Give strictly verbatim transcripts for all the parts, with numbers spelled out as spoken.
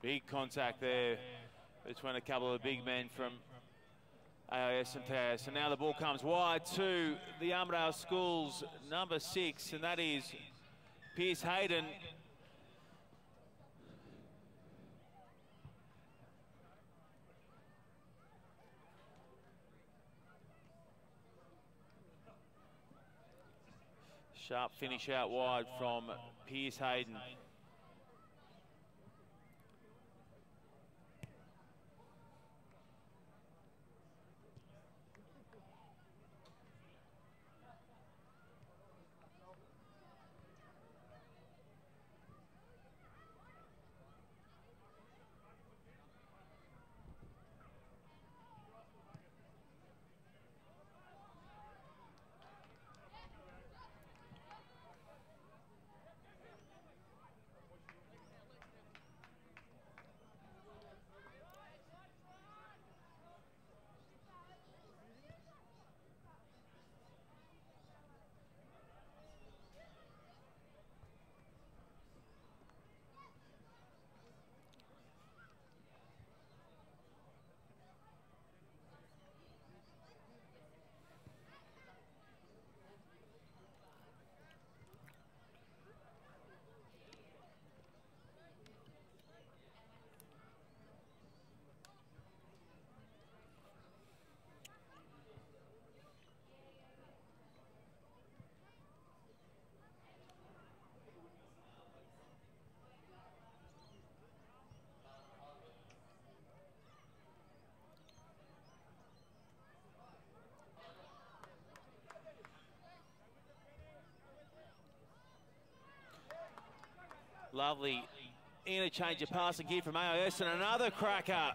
Big contact there between a couple of the big men from A I S and P A S. And now the ball comes wide to the Armidale Schools number six, and that is Pierce Hayden. Sharp finish out wide from Pierce Hayden. Lovely interchange of passing here from A I S, and another cracker.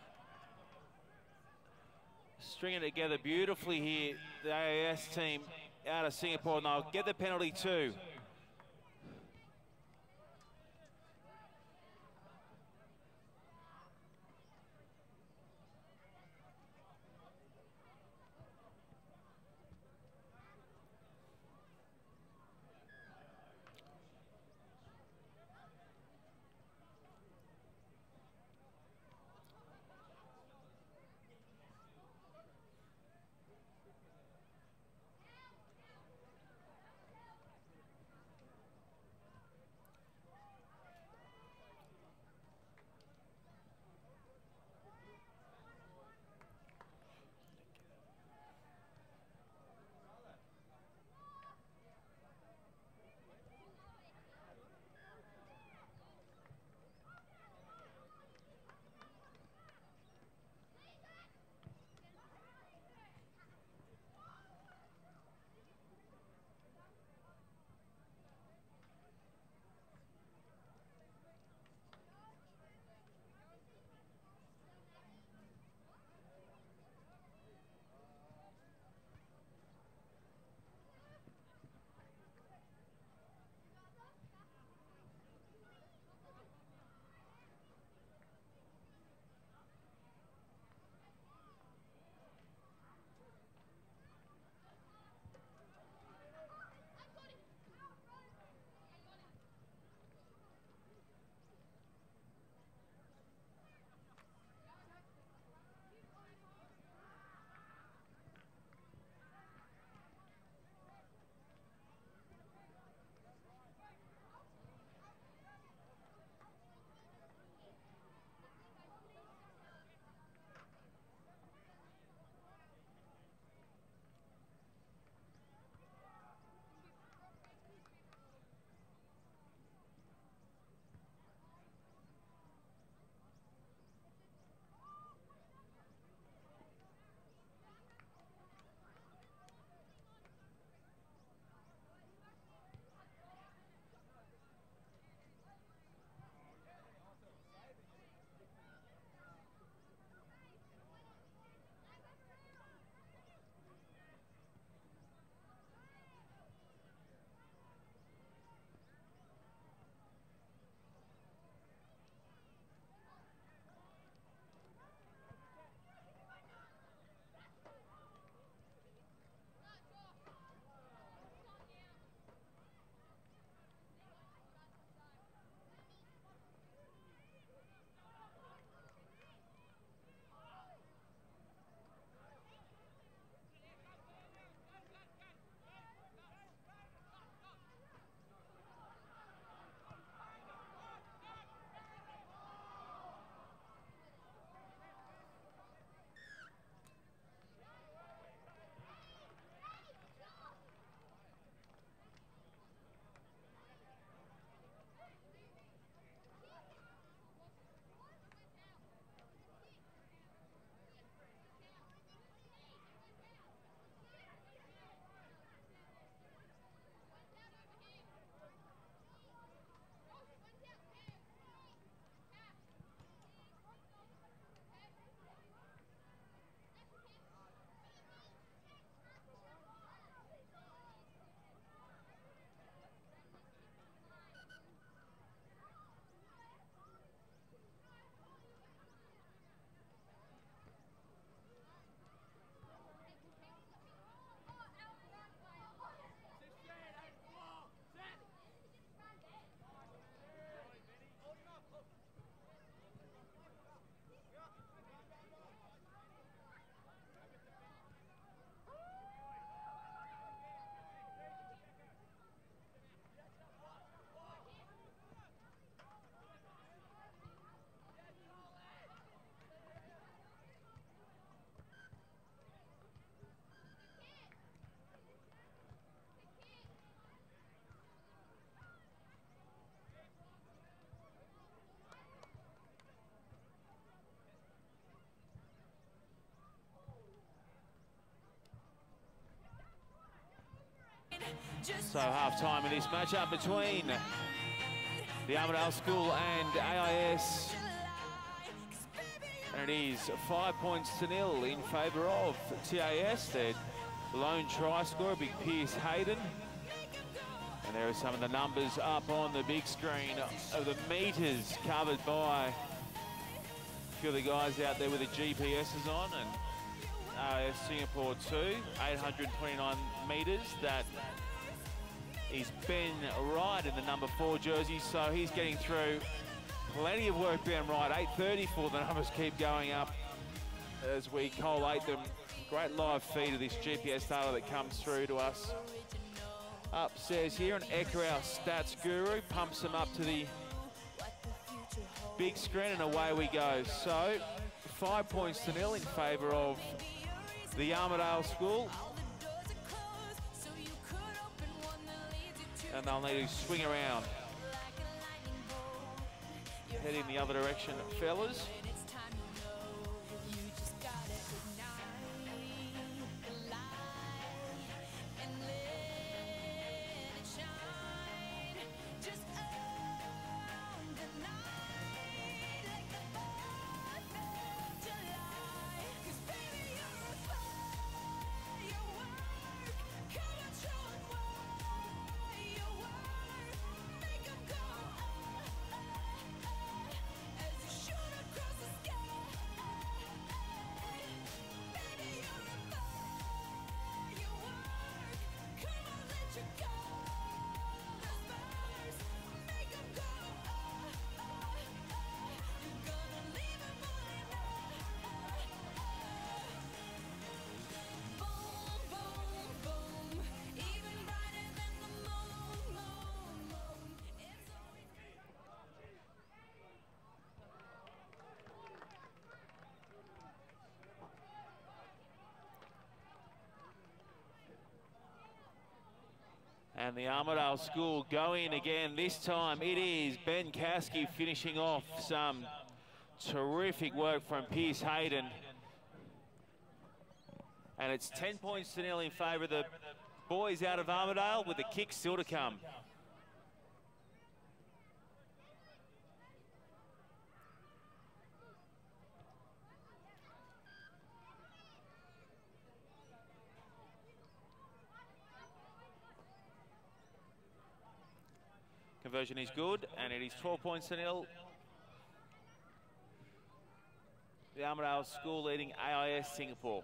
Stringing it together beautifully here, the A I S team out of Singapore, and they'll get the penalty too. So half-time in this matchup between the Armidale School and A I S. And it is five points to nil in favour of T A S. Their lone try scorer, big Pierce Hayden. And there are some of the numbers up on the big screen of the metres covered by a few of the guys out there with the G P Ses on. And A I S Singapore two, eight hundred twenty-nine metres. That is Ben Wright in the number four jersey, so he's getting through. Plenty of work, Ben Wright. eight thirty-four, the numbers keep going up as we collate them. Great live feed of this G P S data that comes through to us upstairs here. And Ecker, our stats guru, pumps them up to the big screen, and away we go. So five points to nil in favour of the Armidale School. And they'll need to swing around. Head in the other direction, fellas. And the Armidale School go in again. This time it is Ben Kasky finishing off some terrific work from Pierce Hayden. And it's ten points to nil in favour of the boys out of Armidale, with the kick still to come. Conversion is good, and it is twelve points to nil. The Armidale School leading A I S Singapore.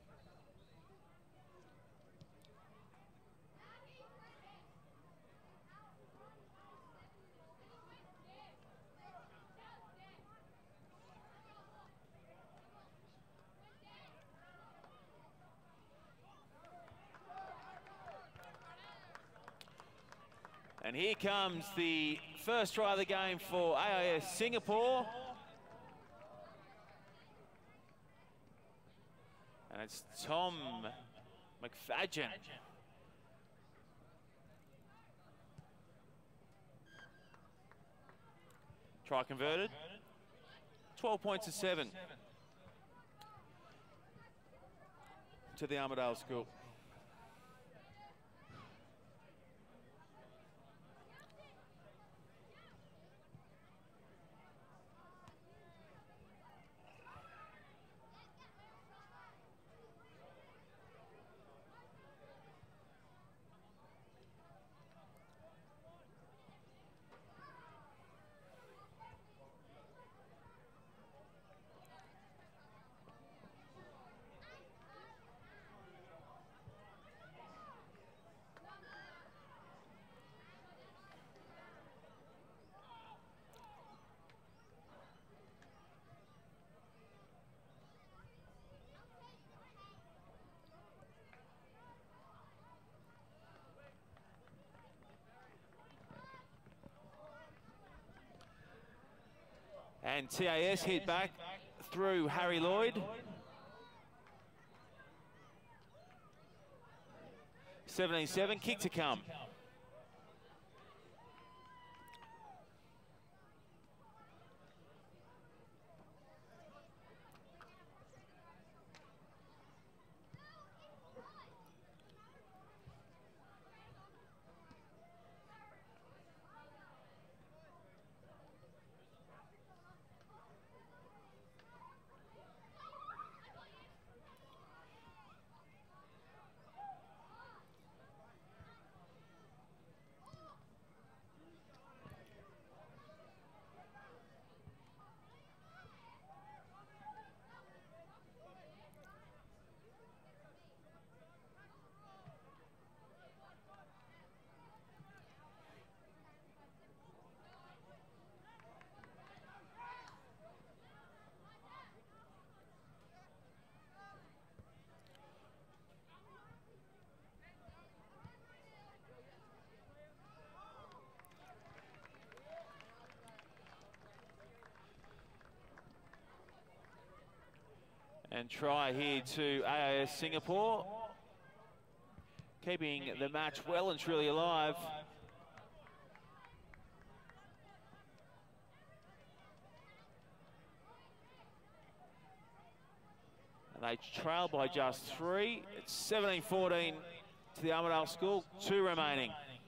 And here comes the first try of the game for A I S Singapore. And it's Tom McFadgen. Try converted. twelve points to seven to the Armidale School. And T A S hit back through Harry Lloyd. seventeen seven, kick to come. And try here to A I S Singapore. Keeping the match well and truly alive. And they trail by just three. It's seventeen fourteen to the Armidale School, two remaining.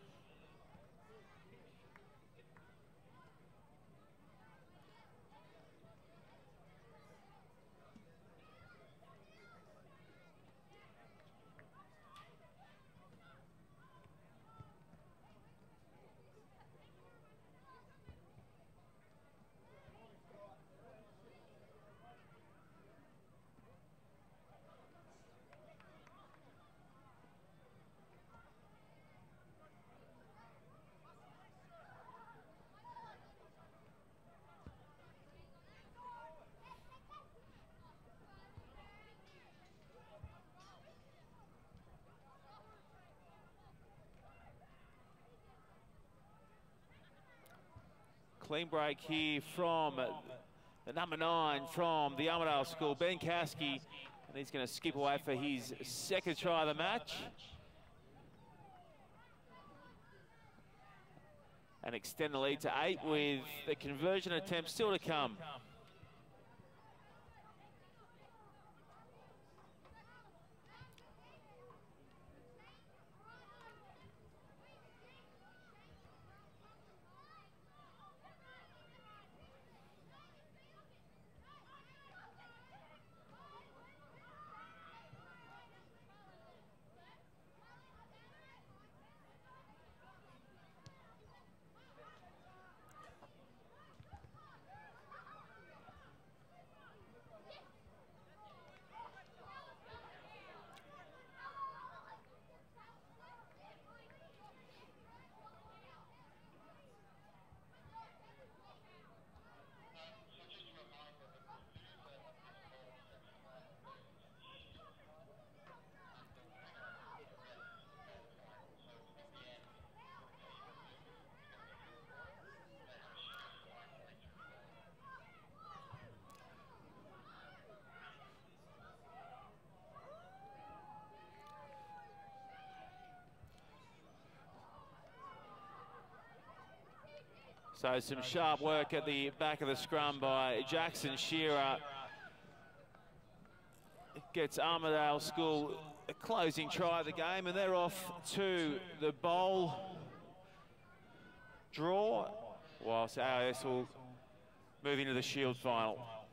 Clean break here from the number nine from the Armidale School, Ben Caskey, and he's going to skip away for his second try of the match. And extend the lead to eight with the conversion attempt still to come. So some sharp work at the back of the scrum by Jackson Shearer. Gets Armidale School a closing try of the game, and they're off to the bowl draw, whilst A I S will move into the Shield final.